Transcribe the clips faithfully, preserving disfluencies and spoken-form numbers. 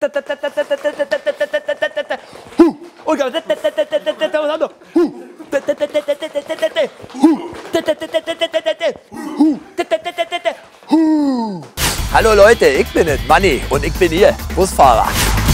Hallo Leute, ich bin es, Manni, und ich bin hier, Busfahrer.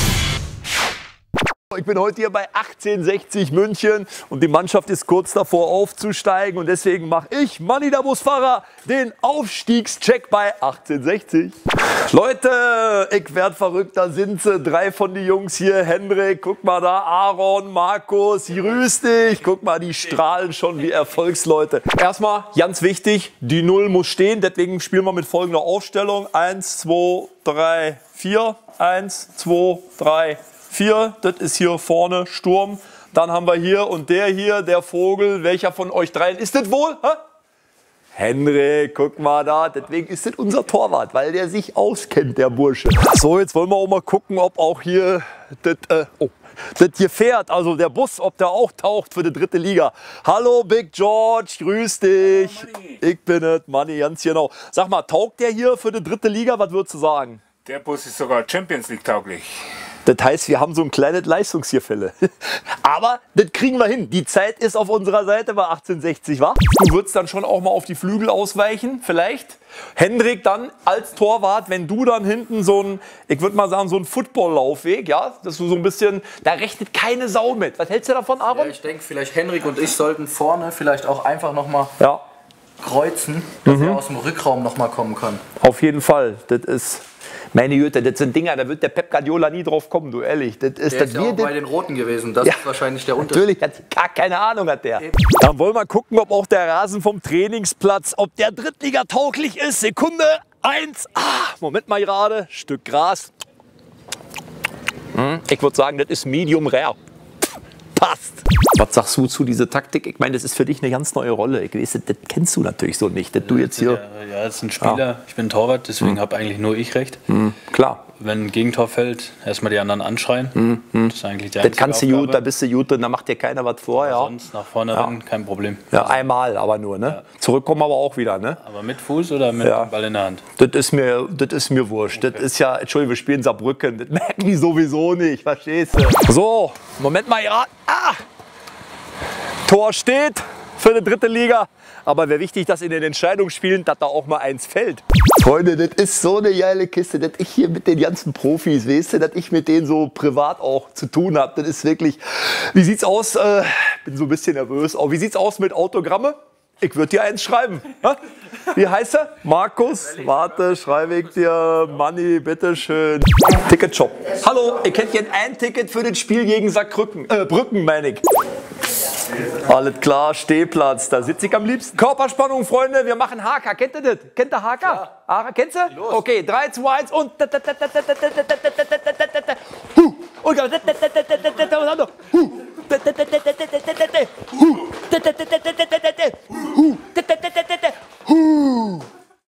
Ich bin heute hier bei achtzehnhundertsechzig München und die Mannschaft ist kurz davor aufzusteigen und deswegen mache ich, Manni der Busfahrer, den Aufstiegscheck bei achtzehnhundertsechzig. Leute, ich werd verrückt, da sind sie, drei von den Jungs hier, Hendrik, guck mal da, Aaron, Markus, grüß dich, guck mal, die strahlen schon wie Erfolgsleute. Erstmal, ganz wichtig, die Null muss stehen, deswegen spielen wir mit folgender Aufstellung, eins, zwei, drei, vier, eins, zwei, drei, vier, das ist hier vorne Sturm. Dann haben wir hier und der hier, der Vogel. Welcher von euch dreien ist das wohl? Hä? Hendrik, guck mal da. Deswegen ist das unser Torwart, weil der sich auskennt, der Bursche. So, jetzt wollen wir auch mal gucken, ob auch hier das, äh, oh, das hier fährt, also der Bus, ob der auch taucht für die dritte Liga. Hallo Big George, grüß dich. Hallo, ich bin es, Manni, ganz genau. Sag mal, taugt der hier für die dritte Liga? Was würdest du sagen? Der Bus ist sogar Champions League tauglich. Das heißt, wir haben so ein kleines Leistungsgefälle. Aber das kriegen wir hin. Die Zeit ist auf unserer Seite bei achtzehnhundertsechzig, wa? Du würdest dann schon auch mal auf die Flügel ausweichen, vielleicht. Hendrik dann als Torwart, wenn du dann hinten so ein, ich würde mal sagen, so ein Football-Laufweg, ja, dass du so ein bisschen, da rechnet keine Sau mit. Was hältst du davon, Aaron? Ja, ich denke, vielleicht Hendrik und ich sollten vorne vielleicht auch einfach noch mal ja. kreuzen, dass mhm. er aus dem Rückraum noch mal kommen kann. Auf jeden Fall. Das ist... Meine Güte, das sind Dinger, da wird der Pep Guardiola nie drauf kommen, du ehrlich. Das ist, der das ist ja auch bei den Roten gewesen, das ja, ist wahrscheinlich der Unterschied. Natürlich, hat gar keine Ahnung hat der. Eben. Dann wollen wir gucken, ob auch der Rasen vom Trainingsplatz, ob der Drittliga tauglich ist. Sekunde, eins, ah, Moment mal gerade, Stück Gras. Hm, ich würde sagen, das ist Medium Rare. Passt. Was sagst du zu dieser Taktik? Ich meine, das ist für dich eine ganz neue Rolle. Ich weiß, das, das kennst du natürlich so nicht. Dass du jetzt hier ja, ja, das ist ein Spieler. Ja. Ich bin Torwart, deswegen hm. habe eigentlich nur ich recht. Hm. Klar. Wenn ein Gegentor fällt, erstmal die anderen anschreien. Hm. Hm. Das ist eigentlich die das kannst du gut, da bist du gut und da macht dir keiner was vor. Ja. Sonst nach vorne ja. rennen, kein Problem. Ja, einmal aber nur. Ne? Ja. Zurückkommen aber auch wieder. Ne? Aber mit Fuß oder mit ja. dem Ball in der Hand? Das ist mir, das ist mir wurscht. Okay. Das ist ja, Entschuldigung, wir spielen Saarbrücken. Das merken die sowieso nicht, verstehst du? So, Moment mal, ja. Ah! Tor steht für die dritte Liga, aber wäre wichtig, dass in den Entscheidungsspielen, dass da auch mal eins fällt. Freunde, das ist so eine geile Kiste, dass ich hier mit den ganzen Profis, weißt du, dass ich mit denen so privat auch zu tun habe. Das ist wirklich, wie sieht's aus? Äh, bin so ein bisschen nervös. Auch, wie sieht's aus mit Autogramme? Ich würde dir eins schreiben. Wie heißt er? Markus? Warte, schreibe ich dir. Manni, bitteschön. Ticketshop. Hallo, ich hätte jetzt ein Ticket für das Spiel gegen Saarbrücken. Äh, Brücken, meine ich. Alles klar, Stehplatz, da sitze ich am liebsten. Körperspannung, Freunde, wir machen Haka. Kennt ihr das? Kennt ihr Haka? Ja. Kennst du? Los. Okay, drei, zwei, eins und... Und